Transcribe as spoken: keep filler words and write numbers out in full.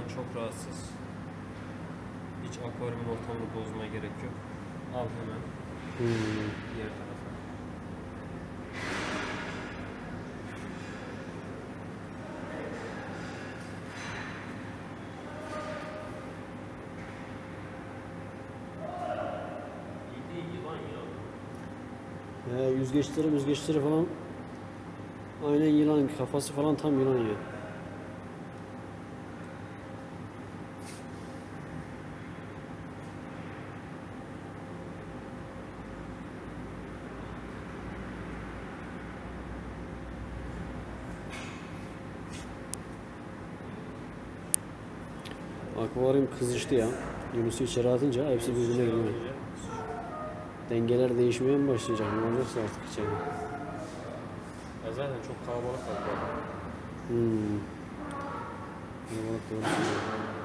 çok rahatsız. Hiç akvaryumun ortamını bozmaya gerek yok. Al hemen. Hmm. Diğer tarafa. He, yüzgeçleri yüzgeçleri falan aynen yılan, kafası falan tam yılan ya. Akvaryum kızıştı ya. Yunus'u içeri atınca hepsi birbirine girmiyor. Dengeler değişmeye mi başlayacak? Ne olacaksa artık içeri. Ya zaten çok kalabalık var. Hmm. Kalabalık doğru söylüyor.